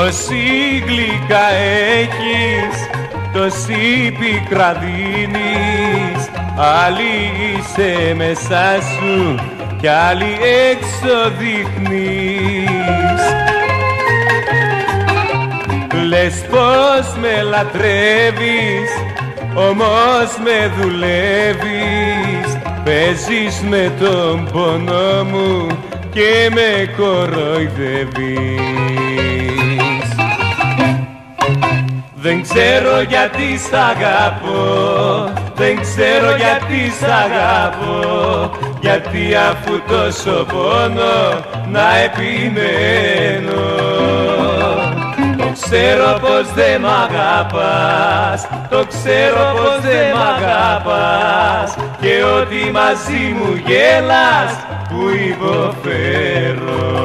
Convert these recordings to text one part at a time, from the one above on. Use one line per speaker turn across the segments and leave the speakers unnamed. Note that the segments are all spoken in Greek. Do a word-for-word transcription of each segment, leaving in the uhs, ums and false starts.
Τόση γλυκά έχεις, τόση πικρά δίνεις, άλλη είσαι μέσα σου κι άλλη έξω δείχνεις. Λες πως με λατρεύεις, όμως με δουλεύεις, παίζεις με τον πόνο μου και με κοροϊδεύεις. Δεν ξέρω γιατί σ' αγαπώ, δεν ξέρω γιατί σ' αγαπώ, γιατί αφού τόσο πόνο να επιμένω. Το ξέρω πως δεν μ' αγαπάς, το ξέρω πως δεν μ' αγαπάς, και ότι μαζί μου γέλας που υποφέρω.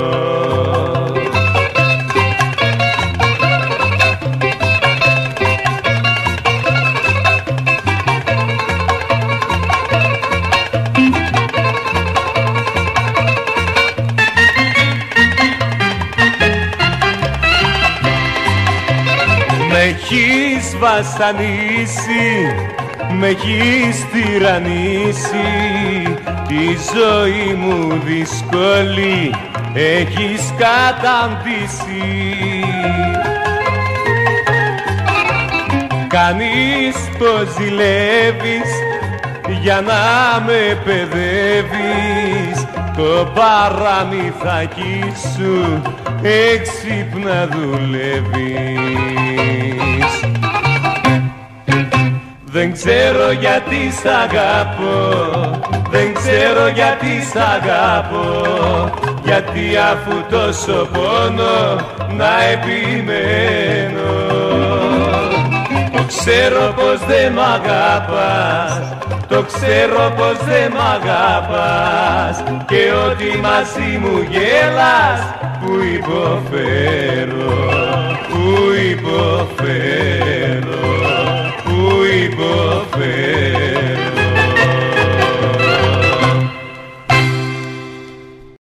Μ' έχεις βασανίσει, μ' έχεις τυραννίσει, τη ζωή μου δύσκολη έχεις καταντήσει. Κάνεις πως ζηλεύεις για να με παιδεύεις, το παραμυθάκι σου έξυπνα δουλεύεις. Δεν ξέρω γιατί σ' αγαπώ, δεν ξέρω γιατί σ' αγαπώ, γιατί αφού τόσο πόνο να επιμένω. Το ξέρω πως δεν μ' αγαπάς, το ξέρω πως δεν μ' αγαπάς, και ότι μαζί μου γέλας που υποφέρω.